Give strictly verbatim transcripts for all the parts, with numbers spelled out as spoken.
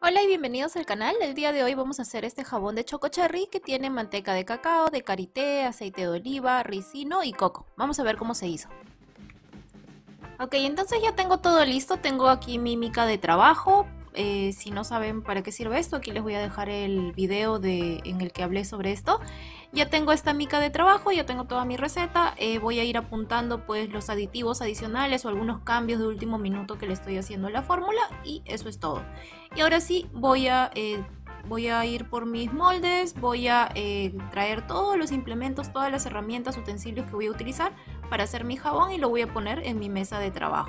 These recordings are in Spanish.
Hola y bienvenidos al canal. El día de hoy vamos a hacer este jabón de Choco Cherry que tiene manteca de cacao, de karité, aceite de oliva, ricino y coco. Vamos a ver cómo se hizo. Ok, entonces ya tengo todo listo. Tengo aquí mi mica de trabajo. Eh, si no saben para qué sirve esto, aquí les voy a dejar el video de, en el que hablé sobre esto. Ya tengo esta mica de trabajo, ya tengo toda mi receta. Eh, voy a ir apuntando pues los aditivos adicionales o algunos cambios de último minuto que le estoy haciendo a la fórmula y eso es todo. Y ahora sí voy a, eh, voy a ir por mis moldes, voy a eh, traer todos los implementos, todas las herramientas, utensilios que voy a utilizar para hacer mi jabón y lo voy a poner en mi mesa de trabajo.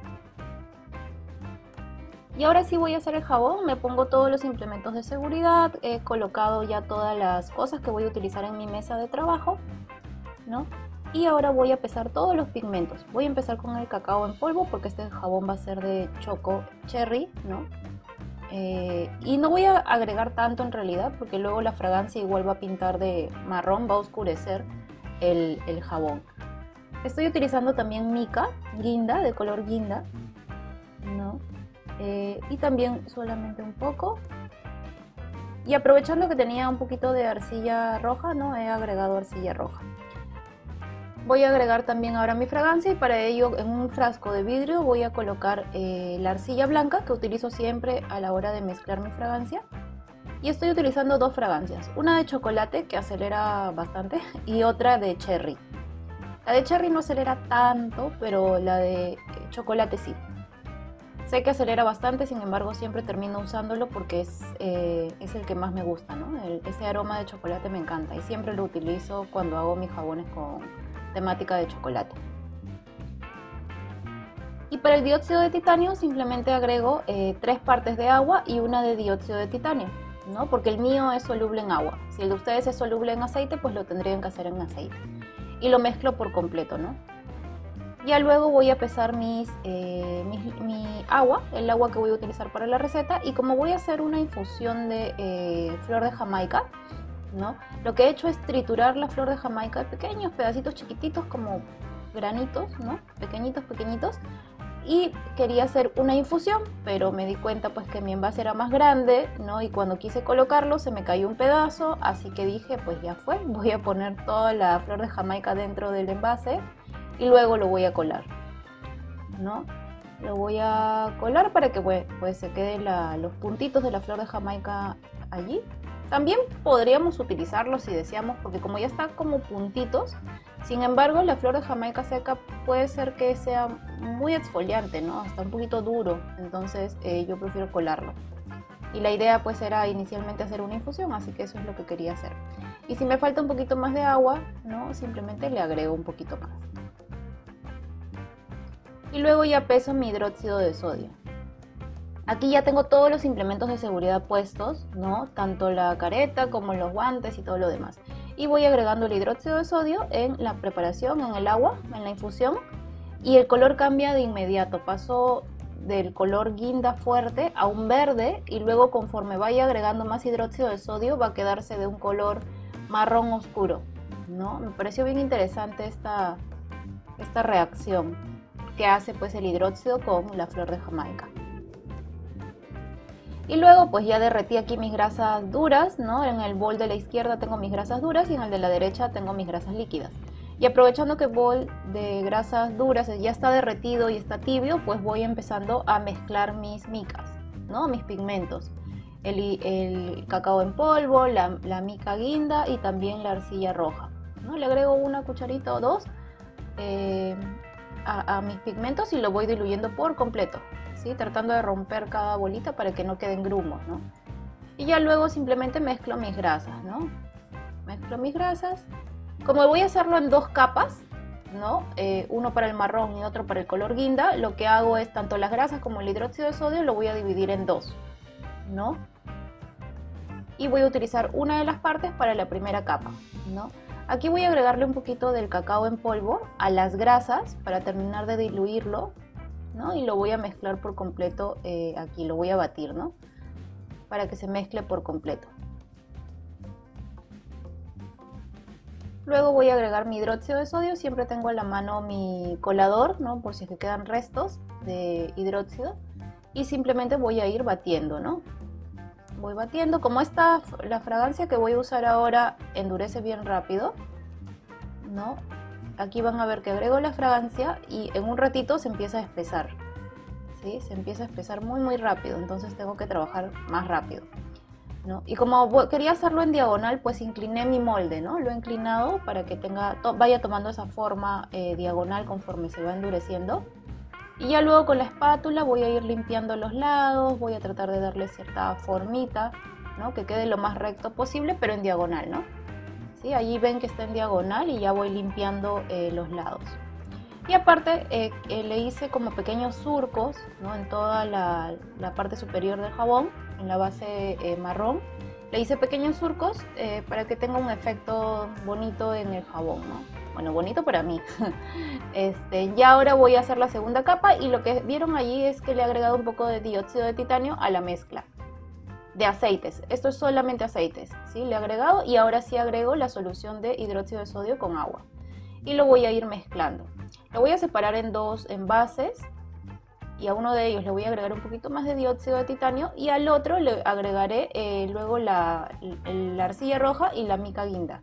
Y ahora sí voy a hacer el jabón, me pongo todos los implementos de seguridad, he colocado ya todas las cosas que voy a utilizar en mi mesa de trabajo, ¿no? Y ahora voy a pesar todos los pigmentos. Voy a empezar con el cacao en polvo porque este jabón va a ser de Choco Cherry, ¿no? Eh, y no voy a agregar tanto en realidad porque luego la fragancia igual va a pintar de marrón, va a oscurecer el, el jabón. Estoy utilizando también mica, guinda, de color guinda, ¿no? Eh, y también solamente un poco. Y aprovechando que tenía un poquito de arcilla roja, ¿no? He agregado arcilla roja. Voy a agregar también ahora mi fragancia y para ello en un frasco de vidrio voy a colocar eh, la arcilla blanca que utilizo siempre a la hora de mezclar mi fragancia. Y estoy utilizando dos fragancias, una de chocolate que acelera bastante y otra de cherry. La de cherry no acelera tanto, pero la de chocolate sí. Sé que acelera bastante, sin embargo siempre termino usándolo porque es, eh, es el que más me gusta, ¿no? El, ese aroma de chocolate me encanta y siempre lo utilizo cuando hago mis jabones con temática de chocolate. Y para el dióxido de titanio simplemente agrego eh, tres partes de agua y una de dióxido de titanio, ¿no? Porque el mío es soluble en agua. Si el de ustedes es soluble en aceite, pues lo tendrían que hacer en aceite. Y lo mezclo por completo, ¿no? Ya luego voy a pesar mis, eh, mi, mi agua, el agua que voy a utilizar para la receta. Y como voy a hacer una infusión de eh, flor de Jamaica, ¿no? Lo que he hecho es triturar la flor de Jamaica en pequeños pedacitos chiquititos como granitos, ¿no? Pequeñitos, pequeñitos. Y quería hacer una infusión, pero me di cuenta pues que mi envase era más grande, ¿no? Y cuando quise colocarlo se me cayó un pedazo, así que dije pues ya fue, voy a poner toda la flor de Jamaica dentro del envase y luego lo voy a colar, ¿no? Lo voy a colar para que pues, pues se queden la, los puntitos de la flor de Jamaica allí. También podríamos utilizarlo si deseamos, porque como ya está como puntitos, sin embargo la flor de Jamaica seca puede ser que sea muy exfoliante, ¿no? Hasta un poquito duro, entonces eh, yo prefiero colarlo. Y la idea pues era inicialmente hacer una infusión, así que eso es lo que quería hacer. Y si me falta un poquito más de agua, ¿no? Simplemente le agrego un poquito más. Y luego ya peso mi hidróxido de sodio. Aquí ya tengo todos los implementos de seguridad puestos, ¿no? Tanto la careta como los guantes y todo lo demás. Y voy agregando el hidróxido de sodio en la preparación, en el agua, en la infusión. Y el color cambia de inmediato. Paso del color guinda fuerte a un verde y luego conforme vaya agregando más hidróxido de sodio va a quedarse de un color marrón oscuro, ¿no? Me pareció bien interesante esta, esta reacción que hace pues el hidróxido con la flor de Jamaica. Y luego pues ya derretí aquí mis grasas duras, ¿no? En el bol de la izquierda tengo mis grasas duras y en el de la derecha tengo mis grasas líquidas. Y aprovechando que el bol de grasas duras ya está derretido y está tibio, pues voy empezando a mezclar mis micas, ¿no? Mis pigmentos. El, el cacao en polvo, la, la mica guinda y también la arcilla roja, ¿no? Le agrego una cucharita o dos eh, a, a mis pigmentos y lo voy diluyendo por completo, ¿sí? Tratando de romper cada bolita para que no queden grumos, ¿no? Y ya luego simplemente mezclo mis grasas, ¿no? Mezclo mis grasas. Como voy a hacerlo en dos capas, ¿no? Eh, uno para el marrón y otro para el color guinda, lo que hago es tanto las grasas como el hidróxido de sodio lo voy a dividir en dos, ¿no? Y voy a utilizar una de las partes para la primera capa, ¿no? Aquí voy a agregarle un poquito del cacao en polvo a las grasas para terminar de diluirlo, ¿no? Y lo voy a mezclar por completo, eh, aquí lo voy a batir, ¿no? Para que se mezcle por completo. Luego voy a agregar mi hidróxido de sodio, siempre tengo a la mano mi colador, ¿no? Por si es que quedan restos de hidróxido. Y simplemente voy a ir batiendo, ¿no? voy batiendo. Como esta, la fragancia que voy a usar ahora endurece bien rápido, ¿no? Aquí van a ver que agrego la fragancia y en un ratito se empieza a espesar, ¿sí? Se empieza a espesar muy muy rápido, entonces tengo que trabajar más rápido, ¿no? Y como quería hacerlo en diagonal, pues incliné mi molde, ¿no? Lo he inclinado para que tenga, to, vaya tomando esa forma eh, diagonal conforme se va endureciendo. Y ya luego con la espátula voy a ir limpiando los lados, voy a tratar de darle cierta formita, ¿no? Que quede lo más recto posible, pero en diagonal, ¿no? ¿Sí? Allí ven que está en diagonal y ya voy limpiando eh, los lados. Y aparte eh, eh, le hice como pequeños surcos, ¿no? En toda la, la parte superior del jabón, en la base eh, marrón. Le hice pequeños surcos eh, para que tenga un efecto bonito en el jabón, ¿no? Bueno, bonito para mí. Este, ya ahora voy a hacer la segunda capa y lo que vieron allí es que le he agregado un poco de dióxido de titanio a la mezcla de aceites. Esto es solamente aceites, ¿sí? Le he agregado y ahora sí agrego la solución de hidróxido de sodio con agua. Y lo voy a ir mezclando. Lo voy a separar en dos envases y a uno de ellos le voy a agregar un poquito más de dióxido de titanio y al otro le agregaré eh, luego la, la arcilla roja y la mica guinda.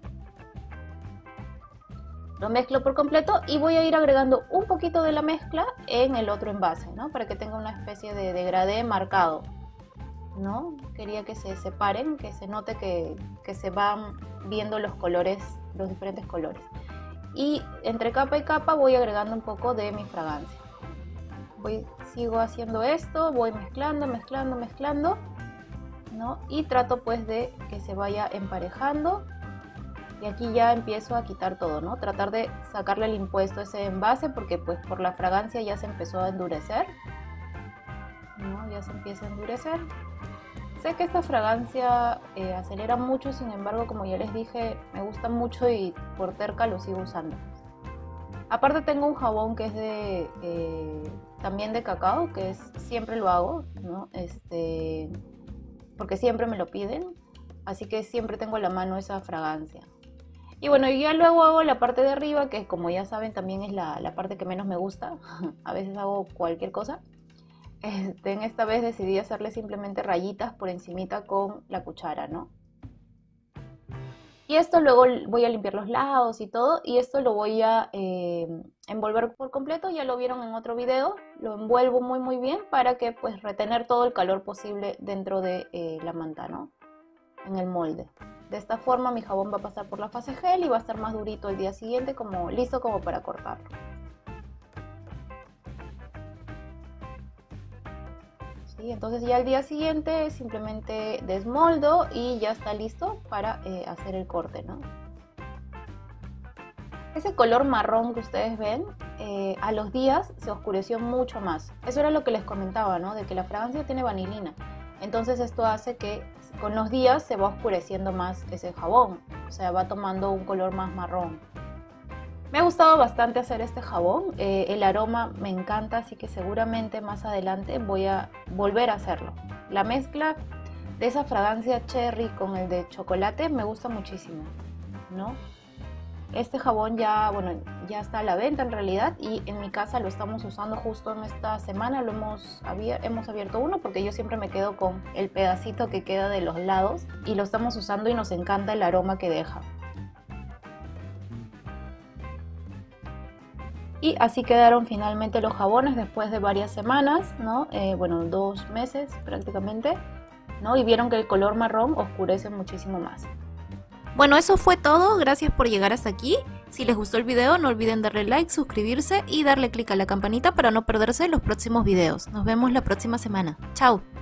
Lo mezclo por completo y voy a ir agregando un poquito de la mezcla en el otro envase, ¿no? Para que tenga una especie de degradé marcado, ¿no? Quería que se separen, que se note que, que se van viendo los colores, los diferentes colores. Y entre capa y capa voy agregando un poco de mi fragancia. Voy, sigo haciendo esto, voy mezclando, mezclando, mezclando, ¿no? Y trato pues de que se vaya emparejando. Y aquí ya empiezo a quitar todo, ¿no? Tratar de sacarle el impuesto a ese envase porque pues por la fragancia ya se empezó a endurecer, ¿no? Ya se empieza a endurecer. Sé que esta fragancia eh, acelera mucho, sin embargo, como ya les dije, me gusta mucho y por terca lo sigo usando. Aparte tengo un jabón que es de eh, también de cacao, que es, siempre lo hago, ¿no? Este, porque siempre me lo piden, así que siempre tengo a la mano esa fragancia. Y bueno, ya luego hago la parte de arriba, que como ya saben también es la, la parte que menos me gusta. A veces hago cualquier cosa. Este, en esta vez decidí hacerle simplemente rayitas por encimita con la cuchara, ¿no? Y esto luego voy a limpiar los lados y todo, y esto lo voy a eh, envolver por completo. Ya lo vieron en otro video, lo envuelvo muy muy bien para que pues retener todo el calor posible dentro de eh, la manta, ¿no? En el molde. De esta forma mi jabón va a pasar por la fase gel y va a estar más durito el día siguiente, como listo como para cortarlo. ¿Sí? Entonces ya al día siguiente simplemente desmoldo y ya está listo para eh, hacer el corte, ¿no? Ese color marrón que ustedes ven, eh, a los días se oscureció mucho más. Eso era lo que les comentaba, ¿no? De que la fragancia tiene vanilina. Entonces esto hace que con los días se va oscureciendo más ese jabón, o sea, va tomando un color más marrón. Me ha gustado bastante hacer este jabón, eh, el aroma me encanta, así que seguramente más adelante voy a volver a hacerlo. La mezcla de esa fragancia cherry con el de chocolate me gusta muchísimo, ¿no? Este jabón ya, bueno, ya está a la venta en realidad y en mi casa lo estamos usando justo en esta semana. Lo hemos, abier hemos abierto uno porque yo siempre me quedo con el pedacito que queda de los lados y lo estamos usando y nos encanta el aroma que deja. Y así quedaron finalmente los jabones después de varias semanas, ¿no? Eh, bueno, dos meses prácticamente, ¿no? Y vieron que el color marrón oscurece muchísimo más. Bueno, eso fue todo, gracias por llegar hasta aquí. Si les gustó el video no olviden darle like, suscribirse y darle click a la campanita para no perderse los próximos videos. Nos vemos la próxima semana. ¡Chao!